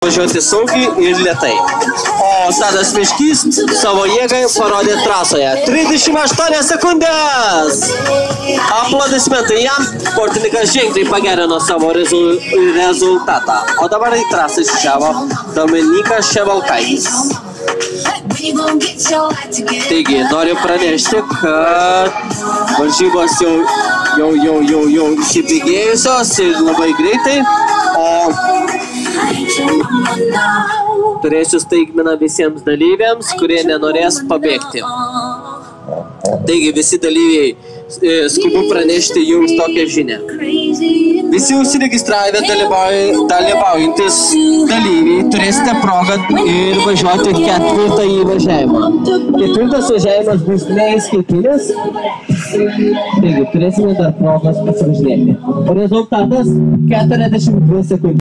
Važiuoti saugiai ir lėtai. O Tadas Miškys savo jėgai parodė trasoje. 38 sekundės! Aplodismentai jam. Sportininkas ženkliai pagerino savo rezultatą. O dabar į trasą išvažiavo Dominykas Ševalkaitis. Taigi, noriu pranešti, kad varžybos jau įsibėgėjusios ir labai greitai, o turėsiu staigmeną visiems dalyviams, kurie nenorės pabėgti. Taigi, visi dalyviai, skubu pranešti jums tokią žinią. Visi užsiregistravę dalyvaujantis dalyviai turėsite progą ir važiuoti ketvirtą įvažiavimą. Ketvirtas važiavimas bus neįskaitinis. Taigi, turėsime dar progos pasivažinėti. Rezultatas 42 sekundės.